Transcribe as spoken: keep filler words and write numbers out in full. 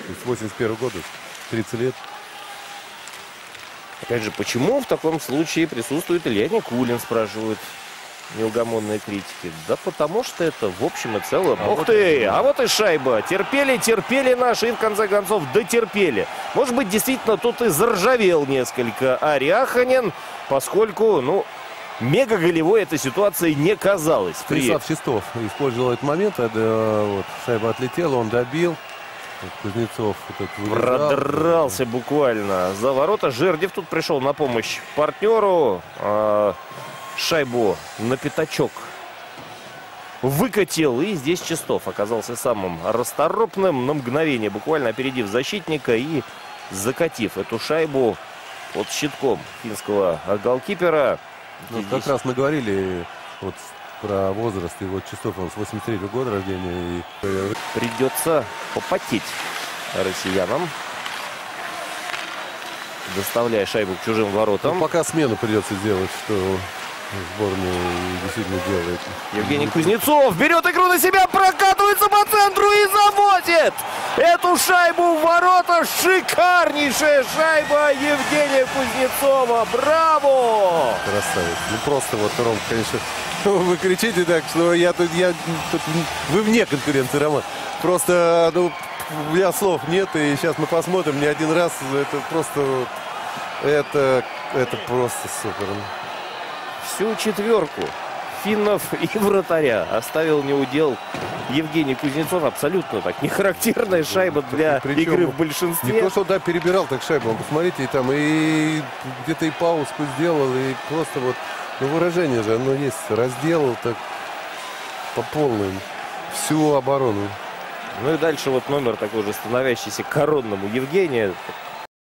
С восемьдесят первого года, тридцать лет. Опять же, почему в таком случае присутствует Илья Никулин, спрашивают неугомонные критики. Да потому что это в общем и целом... А Ух вот ты! Это... А вот и шайба. Терпели, терпели наши и в конце концов дотерпели. Может быть, действительно, тут и заржавел несколько Аряханин, поскольку, ну, мега-голевой этой ситуации не казалось. Станислав Чистов использовал этот момент, а, вот, шайба отлетела, он добил. Вот Кузнецов вот продрался буквально за ворота. Жердев тут пришел на помощь партнеру. А, шайбу на пятачок выкатил. И здесь Чистов оказался самым расторопным. На мгновение буквально опередив защитника и закатив эту шайбу под щитком финского голкипера. Ну, как раз мы говорили вот про возраст. И вот Чистов, он с восемьдесят третьего года рождения. И... Придется попотеть россиянам, доставляя шайбу к чужим воротам. Ну, пока смену придется сделать, что сборная действительно делает. Евгений Кузнецов берет игру на себя, прокатывается по центру и заводит эту шайбу в ворота. Шикарнейшая шайба Евгения Кузнецова. Браво! Красавец. Ну просто вот, Ром, конечно, вы кричите так, что я тут, я тут, вы вне конкуренции, Роман. Просто, ну, у меня слов нет, и сейчас мы посмотрим не один раз. Это просто, это, это просто супер. Всю четверку финнов и вратаря оставил неудел Евгений Кузнецов. Абсолютно так нехарактерная шайба для Причем, игры в большинстве. Не то, что да, перебирал так шайбу. Посмотрите, и там и где-то и паузку сделал, и просто вот, ну, выражение же, оно есть. Разделал так по полной всю оборону. Ну и дальше вот номер такой же становящийся коронному Евгения.